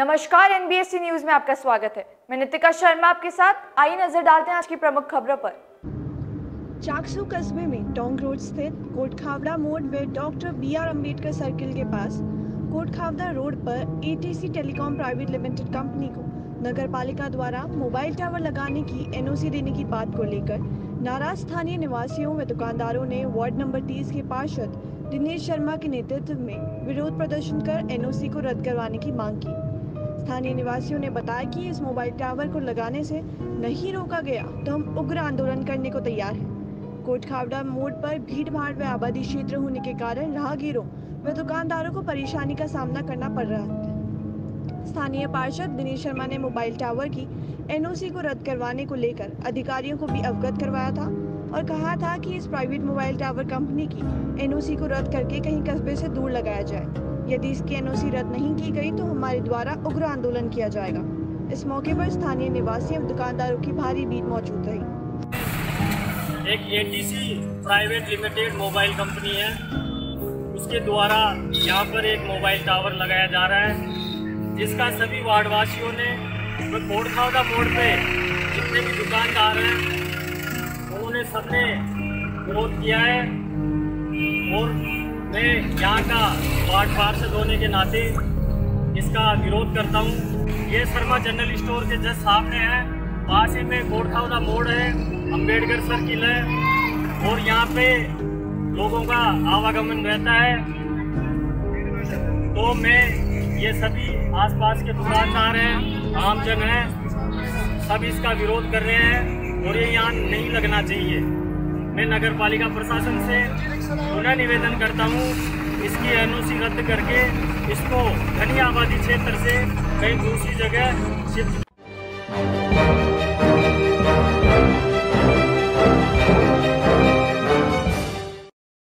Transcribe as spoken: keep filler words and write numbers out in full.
नमस्कार, NBSC news में आपका स्वागत है। मैं नितिका शर्मा आपके साथ। आइए नजर डालते हैं आज की प्रमुख खबरों पर। चाकसू कस्बे में टोंक रोड स्थित कोटखावड़ा मोड़ व doctor B R Ambedkar circle के पास कोटखावड़ा रोड पर ATC telecom private limited company को नगर पालिका द्वारा मोबाइल टावर लगाने की एनओसी देने की बात को लेकर नाराज स्थानीय निवासियों व दुकानदारों ने वार्ड नंबर तीस के पार्षद दिनेश शर्मा के नेतृत्व में विरोध प्रदर्शन कर एनओसी को रद्द करवाने की मांग की। स्थानीय निवासियों ने बताया कि इस मोबाइल टावर को लगाने से नहीं रोका गया तो हम उग्र आंदोलन करने को तैयार हैं। कोटखावड़ा मोड़ पर भीड़ भाड़ व आबादी क्षेत्र होने के कारण राहगीरों व दुकानदारों को परेशानी का सामना करना पड़ रहा है। स्थानीय पार्षद दिनेश शर्मा ने मोबाइल टावर की एनओसी को रद्द करवाने को लेकर अधिकारियों को भी अवगत करवाया था और कहा था कि इस प्राइवेट मोबाइल टावर कंपनी की एनओसी को रद्द करके कहीं कस्बे से दूर लगाया जाए। यदि इसकी एनओसी रद्द नहीं की गई तो हमारे द्वारा उग्र आंदोलन किया जाएगा। इस मौके पर स्थानीय निवासी एवं दुकानदारों की भारी भीड़ मौजूद रही। एक ATC private limited mobile company है, उसके द्वारा यहाँ पर एक मोबाइल टावर लगाया जा रहा है, जिसका सभी वार्डवासियों ने कोटखावड़ा मोड़ पे जितने भी दुकानदार हैं उन्होंने सबने विरोध किया है। और मैं यहाँ का वार्ड पार्षद होने के नाते इसका विरोध करता हूँ। ये शर्मा जनरल स्टोर के जस्ट सामने है, पास ही में कोटखावड़ा मोड़ है, अम्बेडकर सर्किल है और यहाँ पे लोगों का आवागमन रहता है। तो मैं ये सभी आसपास के दुकानदार हैं, आमजन हैं, सब इसका विरोध कर रहे हैं और ये यहाँ नहीं लगना चाहिए। मैं नगर पालिका प्रशासन से पुनः निवेदन करता हूँ, इसकी एनओसी रद्द करके इसको घनी आबादी क्षेत्र से कहीं दूसरी जगह शिफ्ट